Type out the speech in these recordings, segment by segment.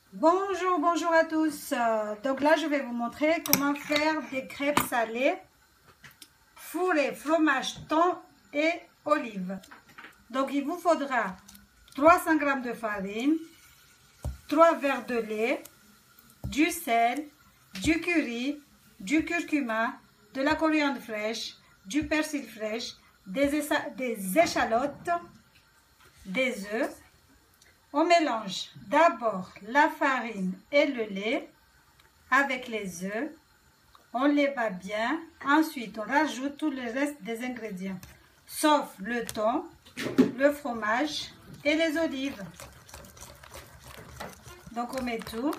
Bonjour, bonjour à tous. Donc là, je vais vous montrer comment faire des crêpes salées, fourrées, fromage, thon et olives. Donc il vous faudra 300 g de farine, 3 verres de lait, du sel, du curry, du curcuma, de la coriandre fraîche, du persil fraîche, des échalotes, des œufs. On mélange d'abord la farine et le lait avec les œufs. On les bat bien. Ensuite, on rajoute tout le reste des ingrédients, sauf le thon, le fromage et les olives. Donc, on met tout.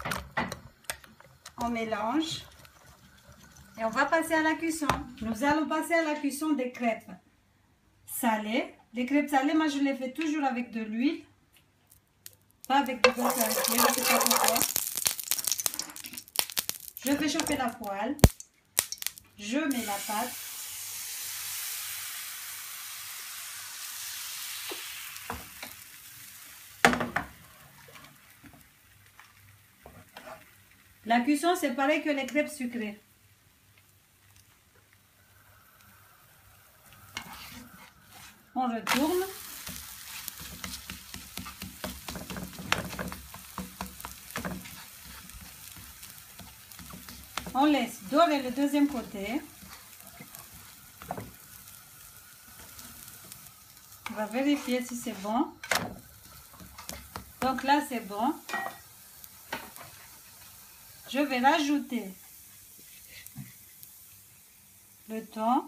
On mélange. Et on va passer à la cuisson. Nous allons passer à la cuisson des crêpes salées. Les crêpes salées, moi, je les fais toujours avec de l'huile. Pas avec du beurre clarifié, je ne sais pas pourquoi. Je fais chauffer la poêle. Je mets la pâte. La cuisson, c'est pareil que les crêpes sucrées. On retourne. On laisse dorer le deuxième côté. On va vérifier si c'est bon. Donc là, c'est bon. Je vais rajouter le thon.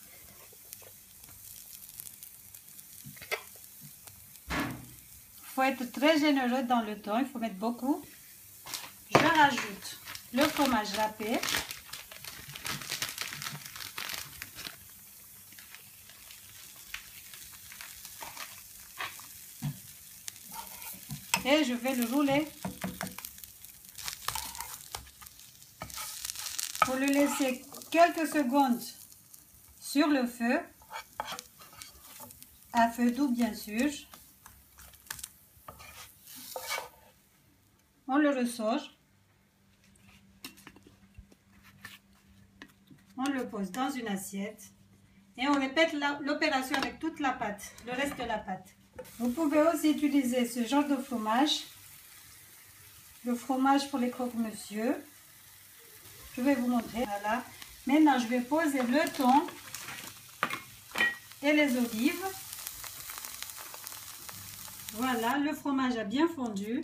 Il faut être très généreux dans le thon, il faut mettre beaucoup. Je rajoute le fromage râpé. Et je vais le rouler. Il faut le laisser quelques secondes sur le feu, à feu doux bien sûr. On le ressort. On le pose dans une assiette. Et on répète l'opération avec toute la pâte, le reste de la pâte. Vous pouvez aussi utiliser ce genre de fromage. Le fromage pour les croque-monsieur. Je vais vous montrer. Voilà. Maintenant, je vais poser le thon et les olives. Voilà, le fromage a bien fondu.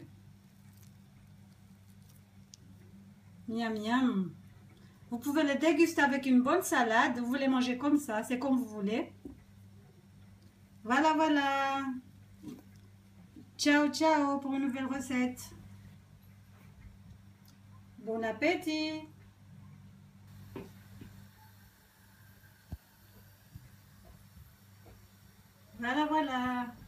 Miam miam. Vous pouvez le déguster avec une bonne salade. Vous voulez manger comme ça, c'est comme vous voulez. Voilà, voilà. Ciao, ciao pour une nouvelle recette. Bon appétit. Voilà, voilà.